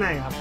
างในครับ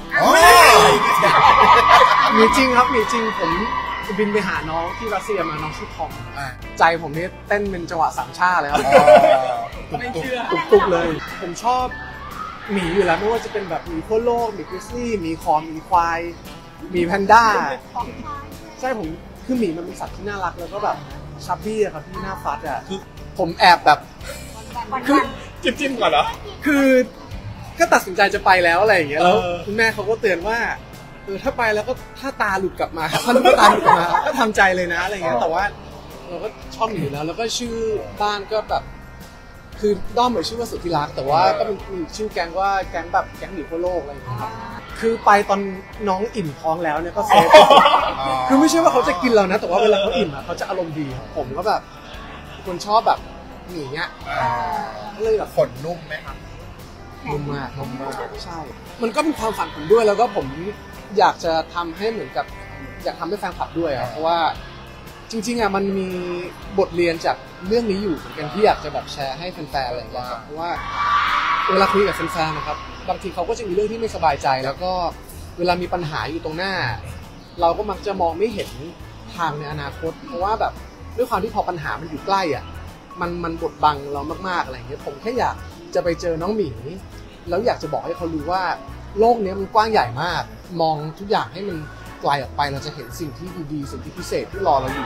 มีจริงครับมีจริงผมบินไปหาน้องที่รัสเซียมาน้องชื่อทอมใจผมนี่เต้นเป็นจังหวะสามชาเลยครับตุกเลยผมชอบหมีอยู่แล้วไม่ว่าจะเป็นแบบหมีขั้วโลกหมีกริซลี่หมีคอมหมีควายหมีแพนด้าใช่ผมคือหมีมันเป็นสัตว์ที่น่ารักแล้วก็แบบชับบี้อะครับที่น่าฟัดอะคือผมแอบแบบคือจิ้มก่อนเหรอคือก็ตัดสินใจจะไปแล้วอะไรอย่างเงี้ยแล้วคุณแม่เขาก็เตือนว่าถ้าไปแล้วก็ถ้าตาหลุดกลับมาถ้าลูกตาหลุดกลับมาก็ทำใจเลยนะอะไรเงี้ยแต่ว่าเราก็ชอบหมีแล้วก็ชื่อบ้านก็แบบคือด้อมเหมือนชื่อว่าสุดที่รักแต่ว่าก็เป็นชื่อแก๊งว่าแก๊งแบบแก๊งหมีทั่วโลกอะไรอย่างเงี้ยครับคือไปตอนน้องอิ่มท้องแล้วเนี่ยก็เซฟคือไม่ใช่ว่าเขาจะกินเรานะแต่ว่าเวลาเขาอิ่มเขาจะอารมณ์ดีผมก็แบบคนชอบแบบหมีเงี้ยก็เลยแบบขนนุ่มไหมครับนุ่มมากใช่มันก็เป็นความฝันผมด้วยแล้วก็ผมอยากจะทำให้เหมือนกับอยากทำให้แฟนคลับด้วยเพราะว่าจริงๆมันมีบทเรียนจากเรื่องนี้อยู่เหมือนกันที่อยากจะแบบแชร์ให้แฟนๆอะไรอย่างเงี้ยครับเพราะว่าเวลาคุยกับแฟนๆนะครับบางทีเขาก็จะมีเรื่องที่ไม่สบายใจแล้วก็เวลามีปัญหาอยู่ตรงหน้าเราก็มักจะมองไม่เห็นทางในอนาคตเพราะว่าแบบด้วยความที่พอปัญหามันอยู่ใกล้มันบดบังเรามากๆอะไรอย่างเงี้ยผมแค่อยากจะไปเจอน้องหมีแล้วอยากจะบอกให้เขารู้ว่าโลกนี้มันกว้างใหญ่มากมองทุกอย่างให้มันไกลออกไปเราจะเห็นสิ่งที่ดีๆสิ่งที่พิเศษที่รอเราอยู่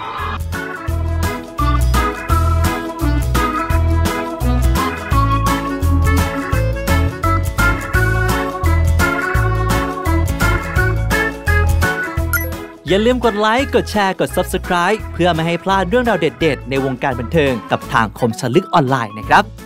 อย่าลืมกดไลค์กดแชร์กด Subscribe เพื่อไม่ให้พลาดเรื่องราวเด็ดๆในวงการบันเทิงกับทางคมชลึกออนไลน์นะครับ